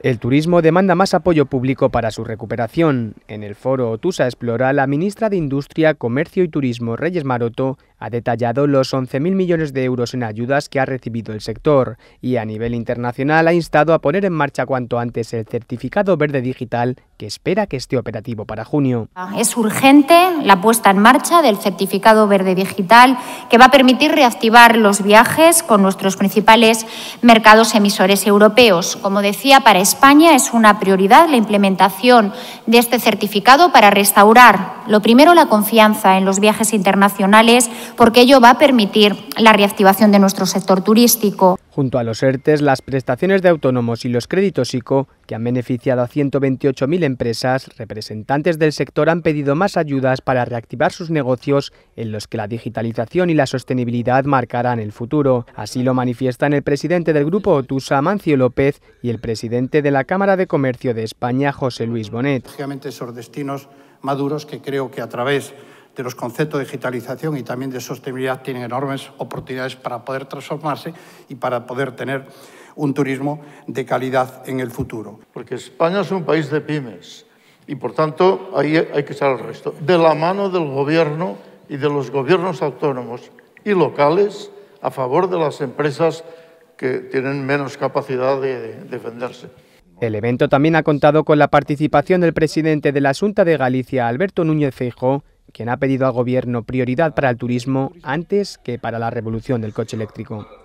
El turismo demanda más apoyo público para su recuperación. En el foro Otusa Explora, la ministra de Industria, Comercio y Turismo, Reyes Maroto, ha detallado los 11.000 millones de euros en ayudas que ha recibido el sector y a nivel internacional ha instado a poner en marcha cuanto antes el certificado verde digital que espera que esté operativo para junio. Es urgente la puesta en marcha del certificado verde digital que va a permitir reactivar los viajes con nuestros principales mercados emisores europeos. Como decía, para España es una prioridad la implementación de este certificado para restaurar, lo primero, la confianza en los viajes internacionales, porque ello va a permitir la reactivación de nuestro sector turístico. Junto a los ERTEs, las prestaciones de autónomos y los créditos ICO, que han beneficiado a 128.000 empresas, representantes del sector han pedido más ayudas para reactivar sus negocios en los que la digitalización y la sostenibilidad marcarán el futuro. Así lo manifiestan el presidente del Grupo Otusa, Amancio López, y el presidente de la Cámara de Comercio de España, José Luis Bonet. Lógicamente, esos destinos maduros que creo que a través de los conceptos de digitalización y también de sostenibilidad tienen enormes oportunidades para poder transformarse y para poder tener un turismo de calidad en el futuro. Porque España es un país de pymes y, por tanto, ahí hay que echar el resto. De la mano del Gobierno y de los gobiernos autónomos y locales a favor de las empresas que tienen menos capacidad de defenderse. El evento también ha contado con la participación del presidente de la Xunta de Galicia, Alberto Núñez Feijóo, quien ha pedido al Gobierno prioridad para el turismo antes que para la revolución del coche eléctrico.